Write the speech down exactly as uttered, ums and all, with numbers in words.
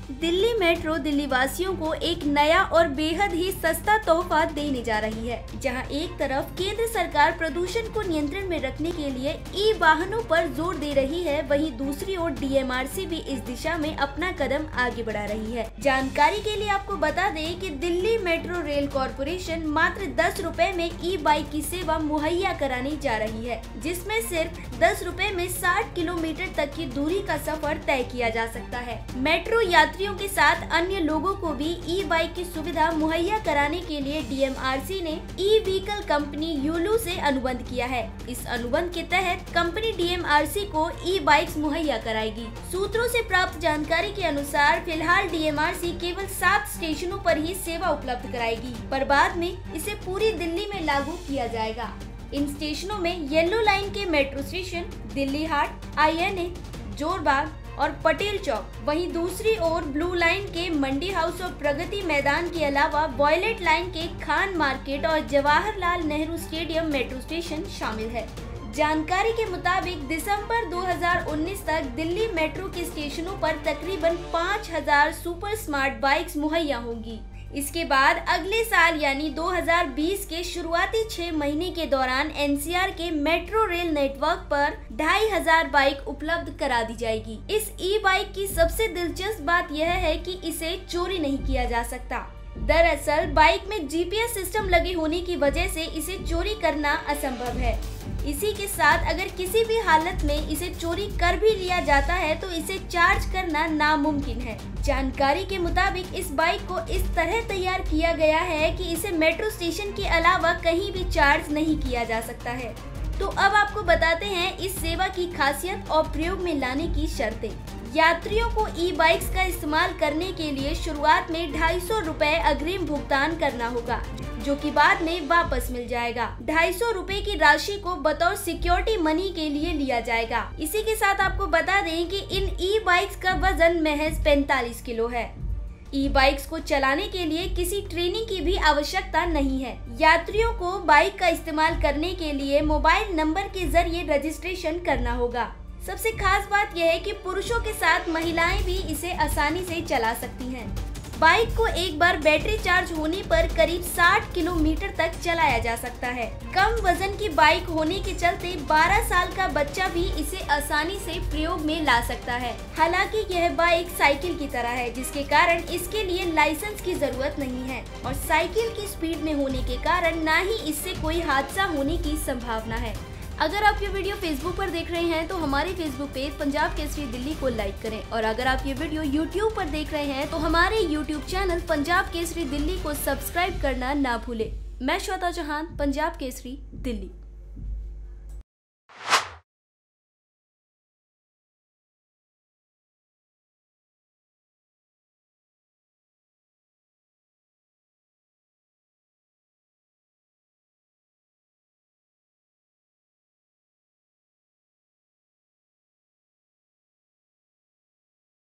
Delhi metro Delhi वासियों को एक नया और बेहद ही सस्ता तोहफा देने जा रही है, जहां एक तरफ केंद्र सरकार प्रदूषण को नियंत्रण में रखने के लिए ई वाहनों पर जोर दे रही है, वहीं दूसरी ओर डी एम आर सी भी इस दिशा में अपना कदम आगे बढ़ा रही है। जानकारी के लिए आपको बता दें कि दिल्ली मेट्रो रेल कॉरपोरेशन मात्र दस रुपए में ई बाइक की सेवा मुहैया कराने जा रही है, जिसमें सिर्फ दस रुपए में साठ किलोमीटर तक की दूरी का सफर तय किया जा सकता है। मेट्रो यात्रियों के साथ अन्य लोगों को भी ई बाइक की सुविधा मुहैया कराने के लिए डी एम आर सी ने ई व्हीकल कंपनी यूलू से अनुबंध किया है। इस अनुबंध के तहत company D M R C को ई बाइक्स मुहैया कराएगी। सूत्रों से प्राप्त जानकारी के अनुसार फिलहाल डी एम आर सी केवल सात स्टेशनों पर ही सेवा उपलब्ध कराएगी, पर बाद में इसे पूरी दिल्ली में लागू किया जाएगा। इन स्टेशनों में येलो लाइन के metro station Delhi Haat, I N A, Jorbagh और पटेल चौक, वहीं दूसरी ओर ब्लू लाइन के मंडी हाउस और प्रगति मैदान के अलावा वॉयलेट लाइन के खान मार्केट और Jawaharlal Nehru stadium metro station शामिल है। जानकारी के मुताबिक दिसंबर दो हज़ार उन्नीस तक दिल्ली मेट्रो के स्टेशनों पर तकरीबन पाँच हज़ार सुपर स्मार्ट बाइक्स मुहैया होंगी। इसके बाद अगले साल यानी दो हज़ार बीस के शुरुआती छह महीने के दौरान एन सी आर के मेट्रो रेल नेटवर्क पर ढाई हजार बाइक उपलब्ध करा दी जाएगी। इस ई बाइक की सबसे दिलचस्प बात यह है कि इसे चोरी नहीं किया जा सकता। दरअसल बाइक में जी पी एस सिस्टम लगे होने की वजह से इसे चोरी करना असंभव है। इसी के साथ अगर किसी भी हालत में इसे चोरी कर भी लिया जाता है तो इसे चार्ज करना नामुमकिन है। जानकारी के मुताबिक इस बाइक को इस तरह तैयार किया गया है कि इसे मेट्रो स्टेशन के अलावा कहीं भी चार्ज नहीं किया जा सकता है। तो अब आपको बताते हैं इस सेवा की खासियत और प्रयोग में लाने की शर्तें। यात्रियों को ई बाइक्स का इस्तेमाल करने के लिए शुरुआत में ढाई सौ रुपए अग्रिम भुगतान करना होगा, जो कि बाद में वापस मिल जाएगा। ढाई सौ रुपए की राशि को बतौर सिक्योरिटी मनी के लिए लिया जाएगा। इसी के साथ आपको बता दें कि इन ई बाइक्स का वजन महज पैंतालीस किलो है। ई बाइक्स को चलाने के लिए किसी ट्रेनिंग की भी आवश्यकता नहीं है। यात्रियों को बाइक का इस्तेमाल करने के लिए मोबाइल नंबर के जरिए रजिस्ट्रेशन करना होगा। सबसे खास बात यह है कि पुरुषों के साथ महिलाएं भी इसे आसानी से चला सकती हैं। बाइक को एक बार बैटरी चार्ज होने पर करीब साठ किलोमीटर तक चलाया जा सकता है। कम वजन की बाइक होने के चलते बारह साल का बच्चा भी इसे आसानी से प्रयोग में ला सकता है। हालांकि यह बाइक साइकिल की तरह है, जिसके कारण इसके लिए लाइसेंस की जरूरत नहीं है और साइकिल की स्पीड में होने के कारण न ही इससे कोई हादसा होने की संभावना है। अगर आप ये वीडियो फेसबुक पर देख रहे हैं तो हमारे फेसबुक पेज पंजाब केसरी दिल्ली को लाइक करें, और अगर आप ये वीडियो यूट्यूब पर देख रहे हैं तो हमारे यूट्यूब चैनल पंजाब केसरी दिल्ली को सब्सक्राइब करना ना भूलें। मैं श्वेता चौहान, पंजाब केसरी दिल्ली।